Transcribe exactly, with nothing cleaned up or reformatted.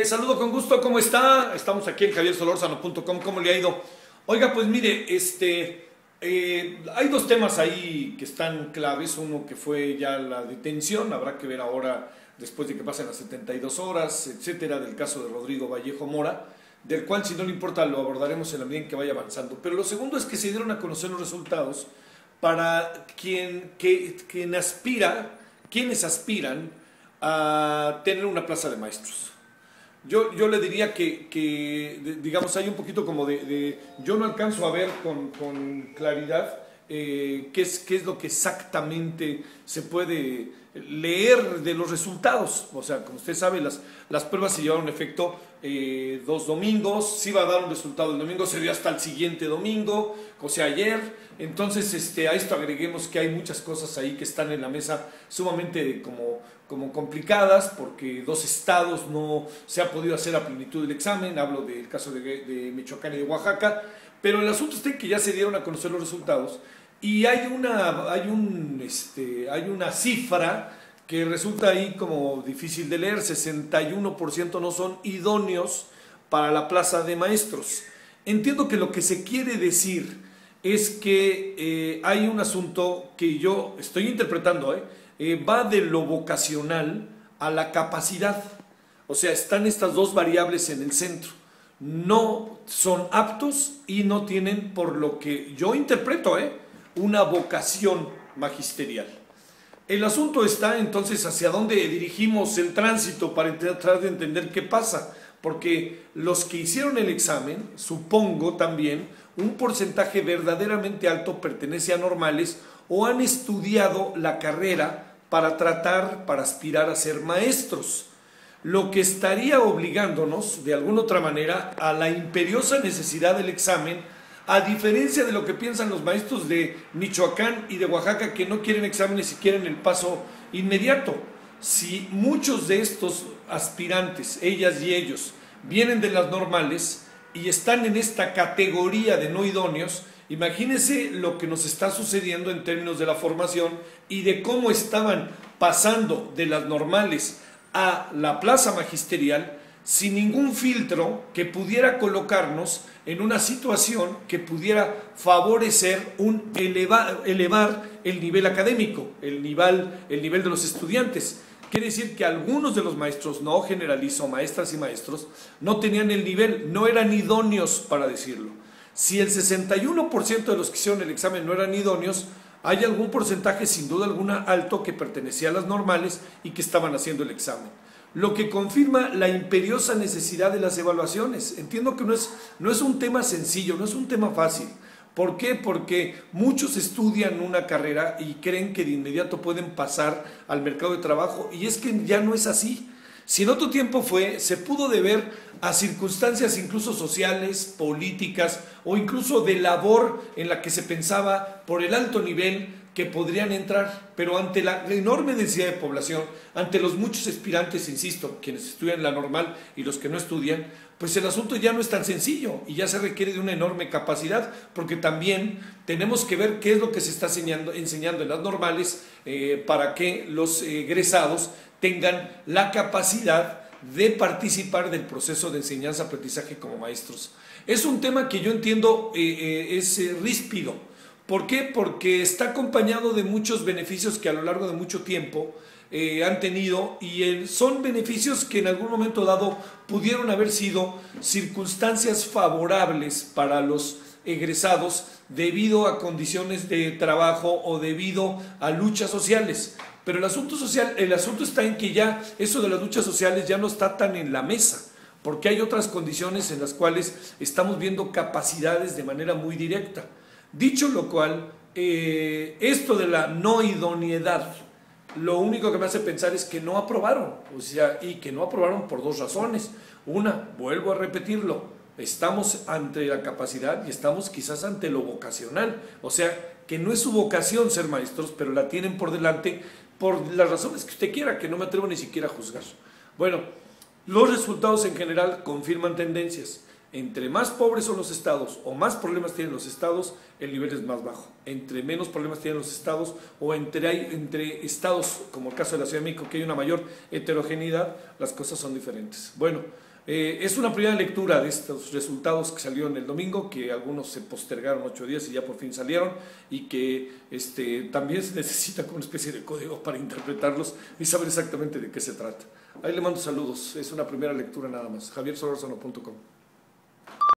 saludo con gusto, ¿cómo está? Estamos aquí en javier solórzano punto com, ¿cómo le ha ido? Oiga, pues mire, este, eh, hay dos temas ahí que están claves. Uno que fue ya la detención, habrá que ver ahora, después de que pasen las setenta y dos horas, etcétera, del caso de Rodrigo Vallejo Mora, del cual, si no le importa, lo abordaremos en la medida en que vaya avanzando. Pero lo segundo es que se dieron a conocer los resultados para quien, que, quien aspira, quienes aspiran a tener una plaza de maestros. Yo, yo le diría que, que, digamos, hay un poquito como de, de yo no alcanzo a ver con, con claridad eh, qué, es, qué es lo que exactamente se puede leer de los resultados. O sea, como usted sabe, las, las pruebas se llevaron a efecto eh, dos domingos, si iba a dar un resultado el domingo, se dio hasta el siguiente domingo, o sea, ayer. Entonces, este, a esto agreguemos que hay muchas cosas ahí que están en la mesa sumamente como, como complicadas, porque dos estados no se ha podido hacer a plenitud el examen. Hablo del caso de, de Michoacán y de Oaxaca, pero el asunto está en que ya se dieron a conocer los resultados y hay una, hay un, este, hay una cifra que resulta ahí como difícil de leer. Sesenta y uno por ciento no son idóneos para la plaza de maestros. Entiendo que lo que se quiere decir es que eh, hay un asunto que yo estoy interpretando, ¿eh? Eh, va de lo vocacional a la capacidad. O sea, están estas dos variables en el centro. No son aptos y no tienen, por lo que yo interpreto, ¿eh? una vocación magisterial. El asunto está entonces hacia dónde dirigimos el tránsito para tratar de entender qué pasa. Porque los que hicieron el examen, supongo también, un porcentaje verdaderamente alto pertenece a normales o han estudiado la carrera para tratar, para aspirar a ser maestros, lo que estaría obligándonos de alguna otra manera a la imperiosa necesidad del examen, a diferencia de lo que piensan los maestros de Michoacán y de Oaxaca, que no quieren exámenes y quieren el paso inmediato. Si muchos de estos aspirantes, ellas y ellos, vienen de las normales y están en esta categoría de no idóneos, imagínense lo que nos está sucediendo en términos de la formación y de cómo estaban pasando de las normales a la plaza magisterial sin ningún filtro que pudiera colocarnos en una situación que pudiera favorecer un elevar, elevar el nivel académico, el nivel, el nivel de los estudiantes. Quiere decir que algunos de los maestros, no generalizo, maestras y maestros, no tenían el nivel, no eran idóneos para decirlo. Si el sesenta y uno por ciento de los que hicieron el examen no eran idóneos, hay algún porcentaje sin duda alguna alto que pertenecía a las normales y que estaban haciendo el examen. Lo que confirma la imperiosa necesidad de las evaluaciones. Entiendo que no es, no es un tema sencillo, no es un tema fácil. ¿Por qué? Porque muchos estudian una carrera y creen que de inmediato pueden pasar al mercado de trabajo, y es que ya no es así. Si en otro tiempo fue, se pudo deber a circunstancias incluso sociales, políticas o incluso de labor en la que se pensaba por el alto nivel que podrían entrar, pero ante la enorme densidad de población, ante los muchos aspirantes, insisto, quienes estudian la normal y los que no estudian, pues el asunto ya no es tan sencillo y ya se requiere de una enorme capacidad, porque también tenemos que ver qué es lo que se está enseñando, enseñando en las normales eh, para que los egresados tengan la capacidad de participar del proceso de enseñanza-aprendizaje como maestros. Es un tema que yo entiendo eh, eh, es eh, ríspido. ¿Por qué? Porque está acompañado de muchos beneficios que a lo largo de mucho tiempo eh, han tenido, y eh, son beneficios que en algún momento dado pudieron haber sido circunstancias favorables para los egresados debido a condiciones de trabajo o debido a luchas sociales. Pero el asunto social, el asunto está en que ya eso de las luchas sociales ya no está tan en la mesa, porque hay otras condiciones en las cuales estamos viendo capacidades de manera muy directa. Dicho lo cual, eh, esto de la no idoneidad, lo único que me hace pensar es que no aprobaron, o sea, y que no aprobaron por dos razones. Una, vuelvo a repetirlo, estamos ante la capacidad y estamos quizás ante lo vocacional, o sea, que no es su vocación ser maestros, pero la tienen por delante por las razones que usted quiera, que no me atrevo ni siquiera a juzgar. Bueno, los resultados en general confirman tendencias. Entre más pobres son los estados o más problemas tienen los estados, el nivel es más bajo. Entre menos problemas tienen los estados o entre, hay, entre estados, como el caso de la Ciudad de México, que hay una mayor heterogeneidad, las cosas son diferentes. Bueno, Eh, es una primera lectura de estos resultados que salieron el domingo, que algunos se postergaron ocho días y ya por fin salieron, y que este, también se necesita como una especie de código para interpretarlos y saber exactamente de qué se trata. Ahí le mando saludos, es una primera lectura nada más. javier solorzano punto com